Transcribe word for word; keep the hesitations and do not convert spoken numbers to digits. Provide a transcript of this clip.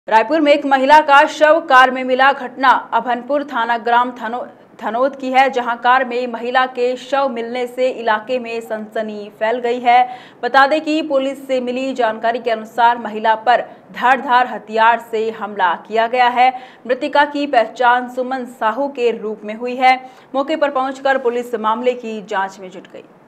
रायपुर में एक महिला का शव कार में मिला। घटना अभनपुर थाना ग्राम थनो थनोद की है, जहां कार में महिला के शव मिलने से इलाके में सनसनी फैल गई है। बता दें कि पुलिस से मिली जानकारी के अनुसार महिला पर धारदार हथियार से हमला किया गया है। मृतका की पहचान सुमन साहू के रूप में हुई है। मौके पर पहुंचकर पुलिस मामले की जांच में जुट गई।